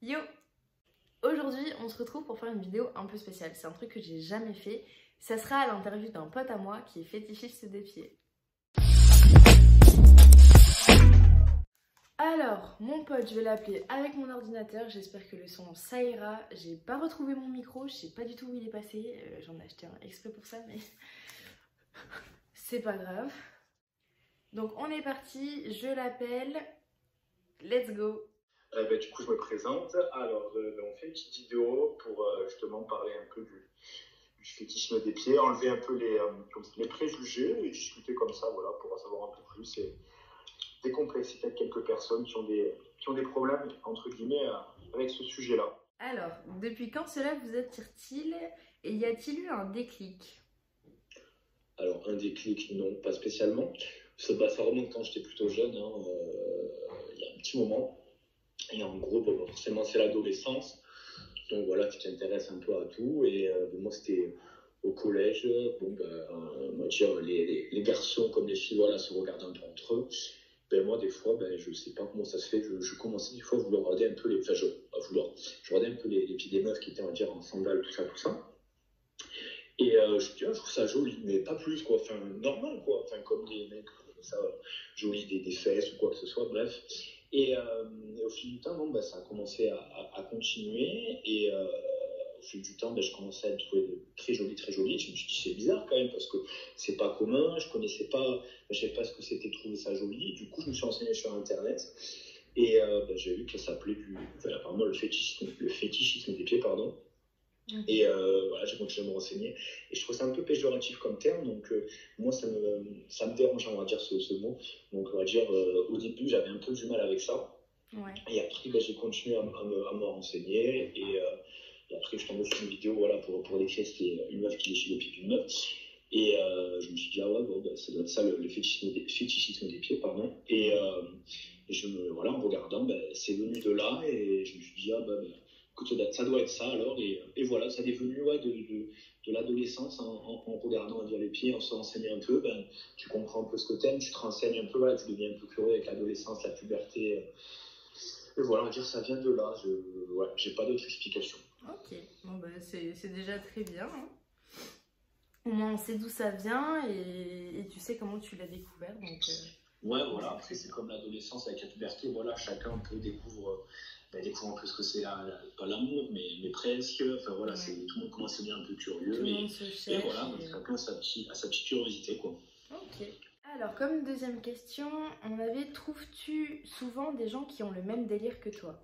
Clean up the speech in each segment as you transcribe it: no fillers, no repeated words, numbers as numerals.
Yo! Aujourd'hui, on se retrouve pour faire une vidéo un peu spéciale. C'est un truc que j'ai jamais fait. Ça sera à l'interview d'un pote à moi qui est fétichiste des pieds. Alors, mon pote, je vais l'appeler avec mon ordinateur. J'espère que le son, ça ira. J'ai pas retrouvé mon micro. Je sais pas du tout où il est passé. J'en ai acheté un exprès pour ça, mais c'est pas grave. Donc, on est parti. Je l'appelle. Let's go! Du coup, je me présente. Alors, on fait une petite vidéo pour justement parler un peu du fétichisme des pieds, enlever un peu les préjugés et discuter comme ça, voilà, pour en savoir un peu plus et décomplexer peut-être quelques personnes qui ont des problèmes, entre guillemets, avec ce sujet-là. Alors, depuis quand cela vous attire-t-il et y a-t-il eu un déclic? Alors, un déclic, non, pas spécialement. Ça remonte quand j'étais plutôt jeune, il y a un petit moment. Et en gros, forcément, c'est l'adolescence. Donc voilà, tu t'intéresses un peu à tout. Et moi, c'était au collège. On va dire, les garçons comme les filles, voilà, se regardent un peu entre eux. Moi, des fois, je sais pas comment ça se fait. Je commençais des fois à vouloir regarder un peu je regardais un peu les pieds des meufs qui étaient, on va dire, en sandales, tout ça. Et je trouve ça joli, mais pas plus, quoi. Enfin, normal, quoi. Enfin, comme des mecs, ça, joli, des fesses ou quoi que ce soit, bref. Et au fil du temps, ça a commencé à continuer. Et au fil du temps, je commençais à le trouver très joli, très joli. Je me suis dit, c'est bizarre quand même, parce que c'est pas commun. Je connaissais pas, je savais pas ce que c'était trouver ça joli. Du coup, je me suis renseigné sur Internet. Et j'ai vu que ça s'appelait apparemment le fétichisme des pieds, pardon. Et voilà, j'ai continué à me renseigner. Et je trouve ça un peu péjoratif comme terme, donc moi ça me dérange, on va dire, ce mot. Donc on va dire, au début j'avais un peu du mal avec ça. Ouais. Et après j'ai continué à me renseigner. Et après je tombais sur une vidéo, voilà, pour décrire, c'était une meuf qui léchait les pieds d'une meuf. Et je me suis dit, ah ouais, ça doit être ça le fétichisme des pieds, pardon. Et voilà, en regardant, c'est venu de là. Et je me suis dit, écoute, ça doit être ça alors. Et voilà, ça est venu de l'adolescence en regardant, on va dire, les pieds, en se renseignant un peu. Tu comprends un peu ce que t'aimes, tu te renseignes un peu, voilà, tu deviens un peu curieux avec l'adolescence, la puberté. Et voilà, on va dire, ça vient de là. J'ai pas d'autre explication. Ok, bon c'est déjà très bien. Hein. Au moins on sait d'où ça vient et tu sais comment tu l'as découvert. Donc, ouais, voilà, après c'est comme l'adolescence avec la puberté, voilà, chacun un peu découvre un peu ce que c'est pas l'amour, mais presque. Enfin voilà, ouais. Tout le monde commence à devenir un peu curieux. Tout le monde se cherche. Et voilà, donc chacun a sa petite curiosité, quoi. Ok. Alors, comme deuxième question, trouves-tu souvent des gens qui ont le même délire que toi?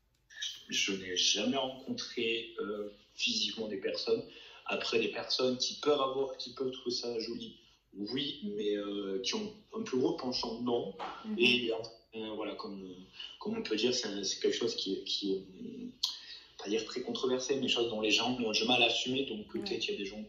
Je n'ai jamais rencontré physiquement des personnes. Après, des personnes qui peuvent trouver ça joli, oui, mais qui ont un plus gros penchant, non. Et voilà, comme on peut dire, c'est quelque chose qui est pas dire très controversé, mais chose dont les gens ont du mal à assumer. Donc peut-être il y a des gens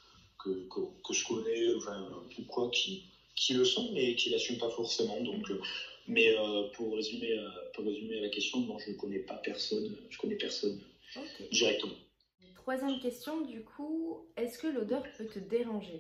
que je connais, enfin, ou quoi, qui le sont, mais qui l'assument pas forcément. Donc, mais pour résumer la question, non, je ne connais pas personne. Je connais personne directement. Troisième question, du coup, est-ce que l'odeur peut te déranger?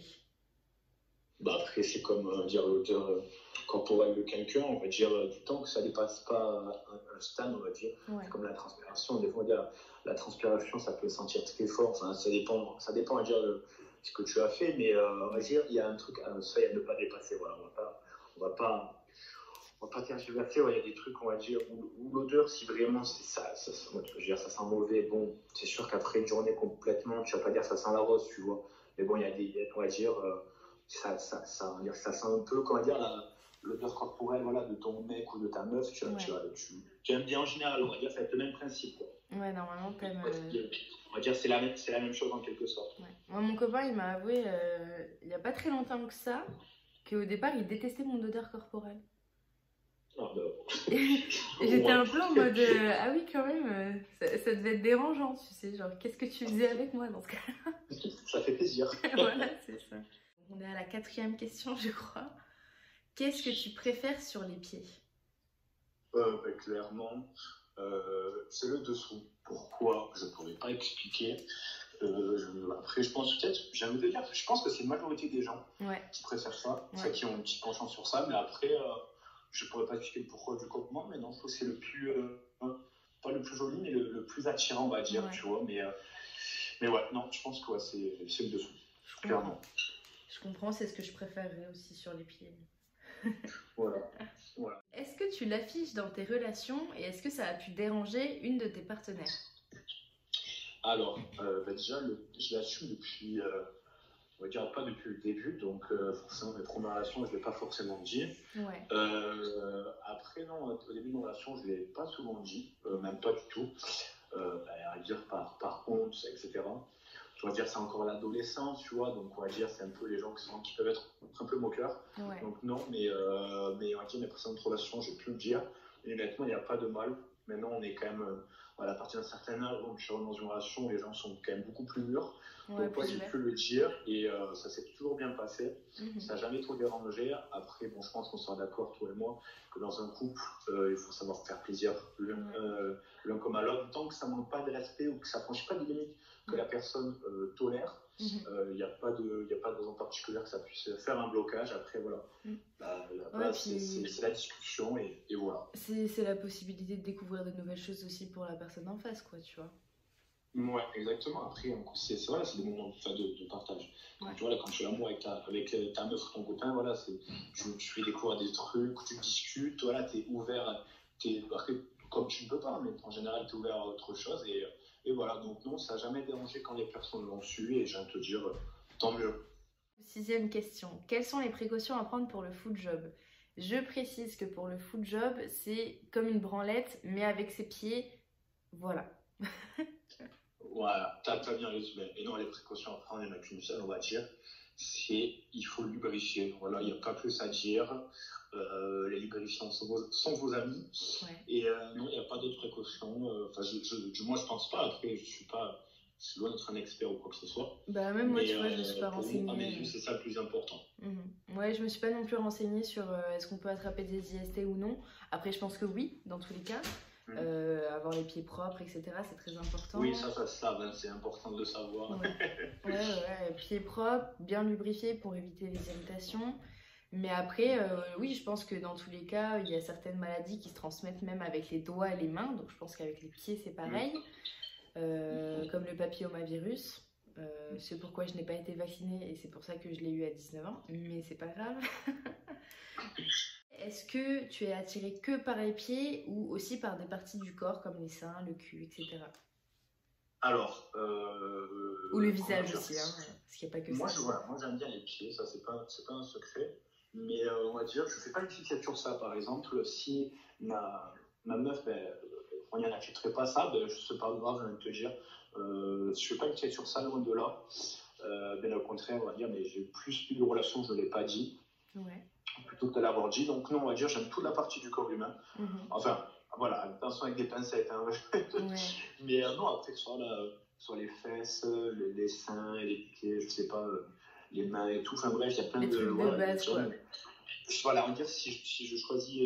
Après, c'est comme dire l'odeur corporelle de quelqu'un, on va dire, du temps que ça dépasse pas un stade, on va dire. Ouais. Comme la transpiration, des fois, on va dire, la transpiration, ça peut sentir très fort. Enfin, ça dépend, on va dire, ce que tu as fait, mais on va dire, il y a un truc à seuil à ne pas dépasser. Voilà, on va pas tergiverser. Ouais, il y a des trucs, on va dire, où l'odeur, si vraiment c'est ça sent mauvais. Bon, c'est sûr qu'après une journée complètement, tu vas pas dire ça sent la rose, tu vois. Mais bon, il y a on va dire, ça sent un peu, comment dire, l'odeur corporelle, voilà, de ton mec ou de ta meuf, tu aimes bien en général, on va dire, ça va être le même principe, quoi. Ouais, normalement, t'aimes. On va dire, c'est la même chose en quelque sorte. Ouais. Moi, mon copain, il m'a avoué, il y a pas très longtemps que ça, qu'au départ, il détestait mon odeur corporelle. Ah, et j'étais un peu en mode, ah oui, quand même, ça devait être dérangeant, tu sais, genre, qu'est-ce que tu faisais avec moi dans ce cas-là? Ça fait plaisir. Voilà, c'est ça. On est à la quatrième question, je crois. Qu'est-ce que tu préfères sur les pieds? Clairement, c'est le dessous. Pourquoi? Je ne pourrais pas expliquer. Après, je pense peut-être, j'ai envie de dire, je pense que c'est la majorité des gens qui préfèrent ça, qui ont un petit penchant sur ça, mais après, je ne pourrais pas expliquer le pourquoi du comment, mais non, je trouve que c'est le plus, pas le plus joli, mais le plus attirant, on va dire, Ouais. tu vois. Mais ouais, non, je pense que ouais, c'est le dessous, Je clairement. comprends. Je comprends, c'est ce que je préférerais aussi sur les pieds. Voilà. Voilà. Est-ce que tu l'affiches dans tes relations et est-ce que ça a pu déranger une de tes partenaires? Alors, déjà, je l'assume depuis, on va dire pas depuis le début, donc forcément, mes premières relations, je ne l'ai pas forcément dit. Ouais. Après, non, au début de mon relation, je ne l'ai pas souvent dit, même pas du tout. À dire par honte, etc. On va dire c'est encore l'adolescence, tu vois, donc on va dire c'est un peu les gens qui peuvent être un peu moqueurs. Ouais. Donc non, mais on va dire mes précédentes relations, j'ai pu le dire. Et honnêtement, il n'y a pas de mal. Maintenant, on est quand même, voilà, à partir d'un certain âge, donc je suis dans une relation où les gens sont quand même beaucoup plus mûrs. Ouais, Donc moi, plus j'ai ouvert. pu le dire et ça s'est toujours bien passé. Mhm. Ça n'a jamais trop dérangé. Après, bon, je pense qu'on sera d'accord, toi et moi, que dans un couple, il faut savoir faire plaisir l'un comme à l'autre, tant que ça ne manque pas de respect ou que ça ne franchit pas des limites que la personne tolère. Il n'y a pas de raison particulière que ça puisse faire un blocage. Après, voilà, la base, puis... c'est la discussion et voilà. C'est la possibilité de découvrir de nouvelles choses aussi pour la personne en face, quoi, tu vois. Ouais, exactement. Après, c'est voilà, c'est des moments de partage. Ouais. Tu vois, là, quand tu es l'amour avec ta meuf ou ton copain, voilà, tu fais découvrir des trucs, tu discutes, voilà, tu es ouvert, après, comme tu ne peux pas, mais en général, tu es ouvert à autre chose. Et voilà, donc non, ça n'a jamais dérangé quand les personnes l'ont su et je viens de te dire, tant mieux. 6e question. Quelles sont les précautions à prendre pour le foot job? Je précise que pour le foot job, c'est comme une branlette, mais avec ses pieds, voilà. Voilà, t'as bien résumé. Et non, les précautions à prendre, il n'y en a qu'une seule, on va dire. Il faut lubrifier. Voilà, il n'y a pas plus à dire. Les lubrifiants sont vos amis. Ouais. Et non, il n'y a pas d'autres précautions. Moi, je pense pas. Après, je suis loin d'être un expert ou quoi que ce soit. Bah, même moi, tu vois, je me suis pas pour renseignée. Moi, à mes yeux, c'est ça le plus important. Ouais, je me suis pas non plus renseignée sur est-ce qu'on peut attraper des IST ou non. Après, je pense que oui, dans tous les cas. Avoir les pieds propres, etc., c'est très important. Oui, ça c'est important de le savoir. Ouais, pieds propres, bien lubrifiés pour éviter les irritations. Mais après, oui, je pense que dans tous les cas, il y a certaines maladies qui se transmettent même avec les doigts et les mains. Donc je pense qu'avec les pieds, c'est pareil. Comme le papillomavirus. C'est pourquoi je n'ai pas été vaccinée et c'est pour ça que je l'ai eu à 19 ans. Mais c'est pas grave. Est-ce que tu es attirée que par les pieds ou aussi par des parties du corps comme les seins, le cul, etc. Alors, ou le visage aussi, hein, parce qu'il n'y a pas que moi, ça. Moi, j'aime bien les pieds, ça, c'est pas un secret. Mais on va dire, je fais pas une fixette sur ça. Par exemple, si ma meuf, on n'y en affecterait pas ça, c'est pas grave, je viens de te dire. Je fais pas une fixette sur ça, loin de là. Au contraire, on va dire, mais j'ai plus eu de relations, je ne l'ai pas dit. Ouais. Plutôt que de l'avoir dit. Donc, non, on va dire, j'aime toute la partie du corps humain. Enfin, voilà, attention avec des pincettes. Hein. Mais non, après, soit les fesses, les seins, les pieds, je sais pas, les mains et tout. Enfin, bref, il y a plein les trucs de base, quoi. Voilà, on va dire, si je choisis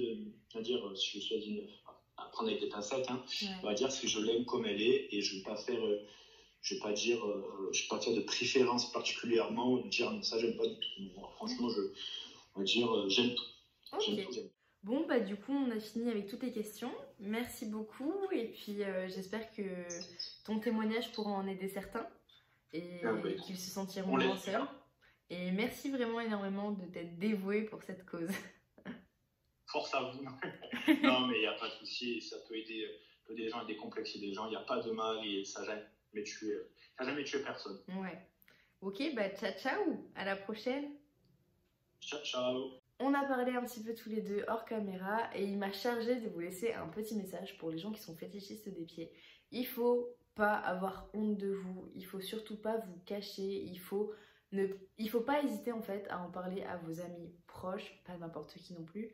à prendre avec des pincettes, hein, on va dire si je l'aime comme elle est et je ne vais pas faire. Je vais pas dire de préférence particulièrement, de dire ça j'aime pas du tout. Bon, franchement, on va dire j'aime tout. Okay. J'aime tout. Bon, bah du coup, on a fini avec toutes les questions. Merci beaucoup et puis j'espère que ton témoignage pourra en aider certains et qu'ils se sentiront moins seuls. Et merci vraiment énormément de t'être dévoué pour cette cause. Force à vous. Non, mais il n'y a pas de souci, ça peut aider des gens et décomplexer des gens. Il n'y a pas de mal et ça n'a jamais tué personne. Ouais. Ok, bah ciao, à la prochaine. Ciao. On a parlé un petit peu tous les deux hors caméra et il m'a chargé de vous laisser un petit message pour les gens qui sont fétichistes des pieds. Il faut pas avoir honte de vous, il faut surtout pas vous cacher, il faut pas hésiter en fait à en parler à vos amis proches, pas n'importe qui non plus.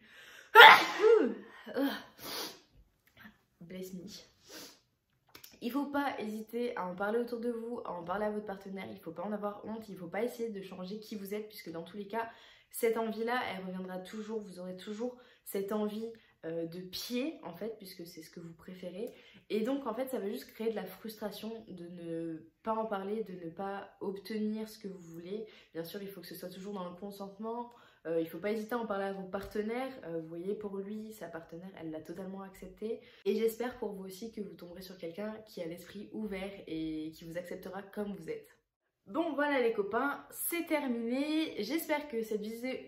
Bless me. Il faut pas hésiter à en parler autour de vous, à en parler à votre partenaire, il faut pas en avoir honte, il faut pas essayer de changer qui vous êtes puisque dans tous les cas, cette envie-là, elle reviendra toujours, vous aurez toujours cette envie de pied en fait puisque c'est ce que vous préférez et donc en fait ça va juste créer de la frustration de ne pas en parler, de ne pas obtenir ce que vous voulez. Bien sûr il faut que ce soit toujours dans le consentement, Il faut pas hésiter à en parler à vos partenaires. Vous voyez, pour lui, sa partenaire, elle l'a totalement accepté. Et j'espère pour vous aussi que vous tomberez sur quelqu'un qui a l'esprit ouvert et qui vous acceptera comme vous êtes. Bon, voilà les copains, c'est terminé. J'espère que cette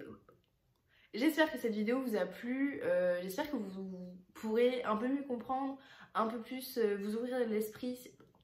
vidéo vous a plu. J'espère que vous pourrez un peu mieux comprendre, un peu plus vous ouvrir l'esprit.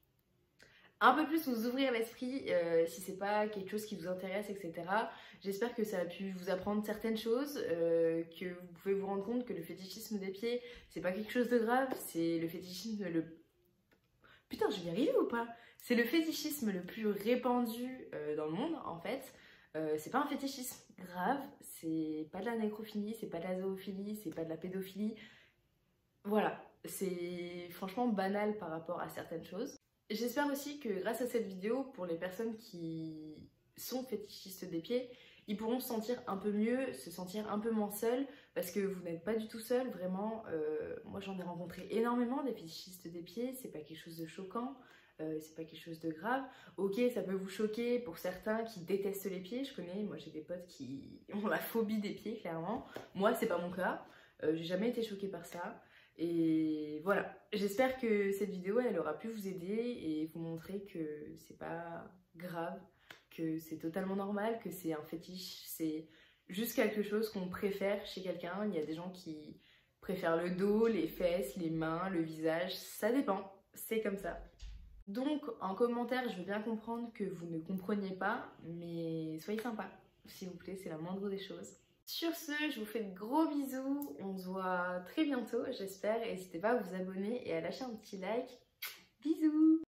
Si c'est pas quelque chose qui vous intéresse, etc. J'espère que ça a pu vous apprendre certaines choses, que vous pouvez vous rendre compte que le fétichisme des pieds, c'est pas quelque chose de grave, c'est le fétichisme Putain, je vais y arriver ou pas? C'est le fétichisme le plus répandu dans le monde, en fait. C'est pas un fétichisme grave, c'est pas de la nécrophilie, c'est pas de la zoophilie, c'est pas de la pédophilie. Voilà, c'est franchement banal par rapport à certaines choses. J'espère aussi que grâce à cette vidéo, pour les personnes qui sont fétichistes des pieds, ils pourront se sentir un peu mieux, se sentir un peu moins seuls, parce que vous n'êtes pas du tout seul, vraiment. Moi j'en ai rencontré énormément des fétichistes des pieds, c'est pas quelque chose de choquant, c'est pas quelque chose de grave. Ok, ça peut vous choquer pour certains qui détestent les pieds, moi j'ai des potes qui ont la phobie des pieds, clairement. Moi c'est pas mon cas, j'ai jamais été choquée par ça. Et voilà, j'espère que cette vidéo elle aura pu vous aider et vous montrer que c'est pas grave, que c'est totalement normal, que c'est un fétiche, c'est juste quelque chose qu'on préfère chez quelqu'un. Il y a des gens qui préfèrent le dos, les fesses, les mains, le visage, ça dépend, c'est comme ça. Donc en commentaire, je veux bien comprendre que vous ne compreniez pas, mais soyez sympa, s'il vous plaît, c'est la moindre des choses. Sur ce, je vous fais de gros bisous, on se voit très bientôt j'espère, n'hésitez pas à vous abonner et à lâcher un petit like. Bisous!